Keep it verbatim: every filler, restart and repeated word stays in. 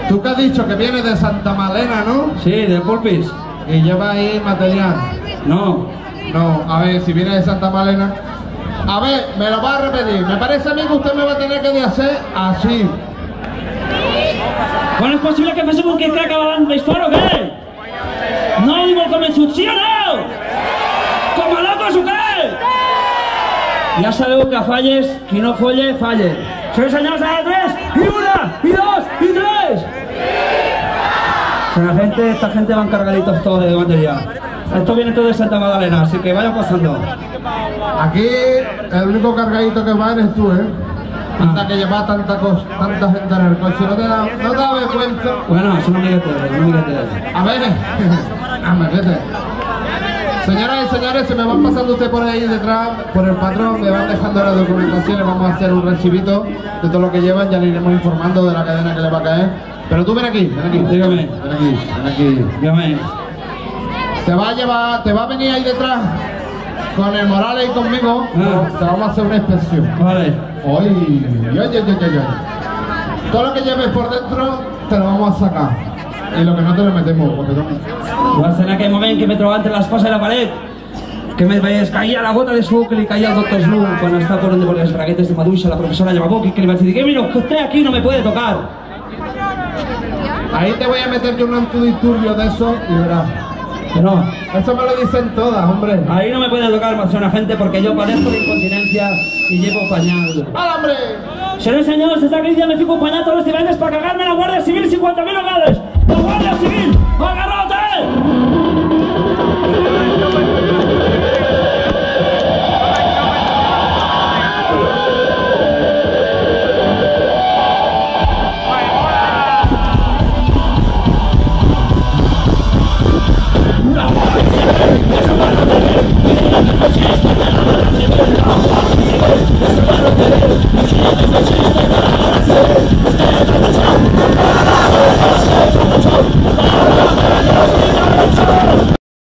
Tú que has dicho que vienes de Santa Malena, ¿no? Sí, de Polpis. Y lleva ahí material. No. No, a ver, si viene de Santa Malena. A ver, me lo va a repetir. Me parece a mí que usted me va a tener que hacer así. ¿Cómo es possible que féssim un que crec acabant la història o què? No diu el convençut, sí o no? Com a locos o què? Ja sabeu que falles, qui no folle, falle. Sois senyors de tres, y una, y dos, y tres. La gente, esta gente van cargaditos todo de material. Esto viene todo de Santa Magdalena, así que vayan pasando. Aquí el único cargadito que va eres tú, ¿eh? Tanta que lleva tanta cosa, tanta gente en el coche. ¿No te da, no te da vergüenza? Bueno, eso no me quede, no me quede. A ver, a ver, vete. Señoras y señores, se me van pasando usted por ahí detrás, por el patrón, me van dejando la documentación, le vamos a hacer un recibito de todo lo que llevan, ya le iremos informando de la cadena que le va a caer. Pero tú ven aquí, ven aquí. Dígame. Ven aquí, ven aquí. Dígame. Te va a llevar, te va a venir ahí detrás con el Morales y conmigo, Ah. te vamos a hacer una inspección. Vale. Oy, ay, ay, ay, ay, ay. Todo lo que lleves por dentro te lo vamos a sacar. Y lo que no te lo metemos, porque no. Va a ser en aquell moment que me trobava entre l'espasa i la paret, que me es caía la gota de suc que li caía al doctor Slum quan estava por por les braguetes de maduixa a la profesora Llamaboc, que li vaig dir que mira, que usted aquí no me puede tocar. Ahí te voy a meter yo un antidisturbio de eso y verás. Que no. Eso me lo dicen todas, hombre. Ahí no me puede tocar, persona gente, porque yo padezco de incontinencia y llevo pañal. ¡Hala, hombre! Señores, señores, esta crítica me fico un pañal todos los divendres para cagarme a la Guardia Civil cincuenta mil vegades. La Guardia Civil, agarrote!